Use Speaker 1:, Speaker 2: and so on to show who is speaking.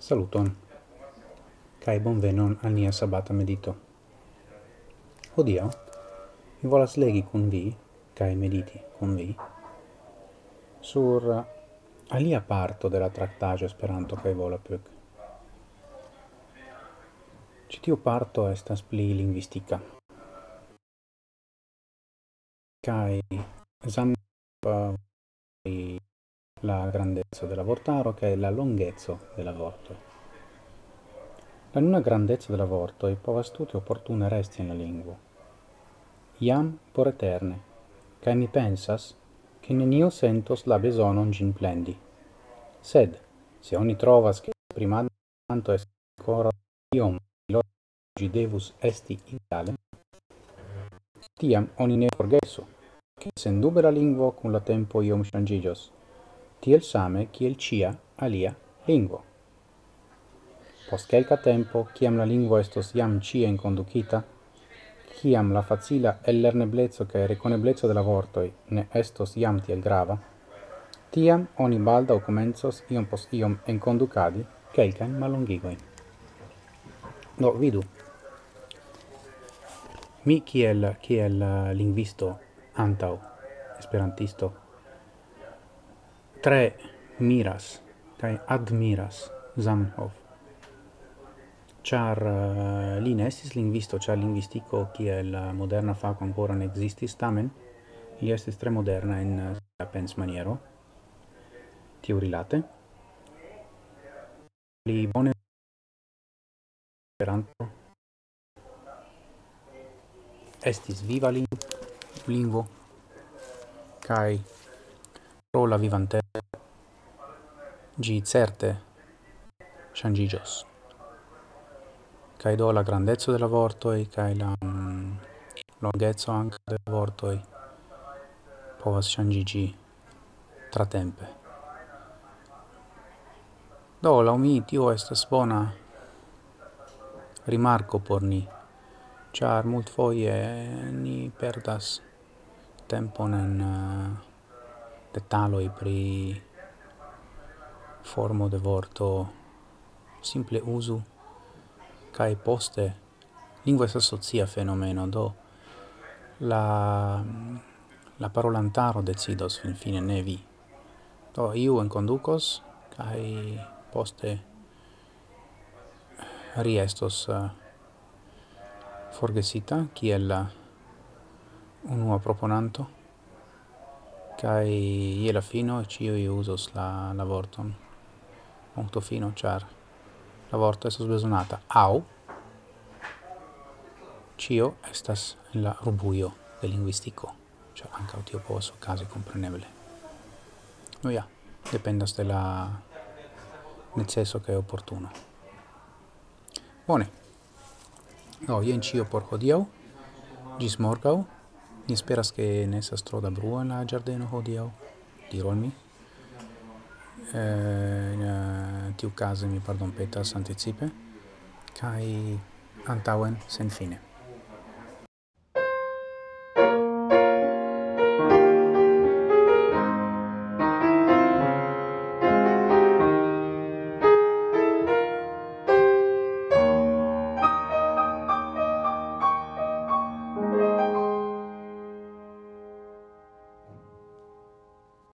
Speaker 1: Saluton, kai bonvenon al nia sabata medito. Hodiaŭ mi volas legi kun vi, kai mediti kun vi, sur alia parto de la traktaĵo Esperanto kaj Volapük. Ĉi tiu parto estas pli lingvistika. Kai esaminas la grandezzo de la vortaro kaj la longezzo de la vorto. La nuna grandezza della vorto e povas tute opportune resti in la lingua. Iam por eterne, cae mi pensas, che nenio sentos la besonon gin plendi. Sed, se oni trovas che primadanto est ancora iom logi devus esti ideale, tiam oni ne forgesu, che sendube la lingua cum la tempo iom changigios, tiel same kiel cia alia lingua. Post kelka tempo, kiam la lingua estos jam cia inconducita, kiam la facila ellerneblezzo kaj rekoneblezzo de la vortoj ne estos jam tiel grava, tiam oni baldaŭ komencos iom post iom enkondukadi kelkajn mallongigojn. Do vidu, mi kiel lingvisto antaŭ esperantisto tre miras kaj admiras Zamenhof. Char li ne estis lingvisto, char lingvistiko kiel moderna fako ancora ne existis, tamen li estis tre moderna en sia pensmaniero, tiu rilate. Li bone Esperanto estis viva lingvo, kaj pro la vivantezzo ĝi certe ŝanĝiĝos. Kai do la grandezzo della vortoj kai la longezzo anche della vortoj povas ŝanĝiĝi tratempe. Do laŭ mi tio estas bona rimarko por ni, ĉar multfoje ni perdas tempon en detaloj pri formo de vorto, simple uzu kai poste lingua estas socia fenomeno, do la parolantaro decidos finfine, ne vi. Do iu enkondukos kai poste riestos forgesita kiel la unua proponanto, kai je la fino ĉiuj uzos la vorton. Punkto fino, ĉar la vorto estas bezonata, aŭ ĉio estas en la rubujo de lingvistiko, ĉar ankaŭ tio povas okazi kompreneble. No ja, dependas de la neceso kaj oportuno. Bone. Do jen ĉio por hodiaŭ. Ĝis morgaŭ. Mi esperas ke ne estas tro da bruo en la ĝardeno hodiaŭ. Diru al mi. Tiukaze mi pardonpetas anticipe, kaj antaŭen senfine.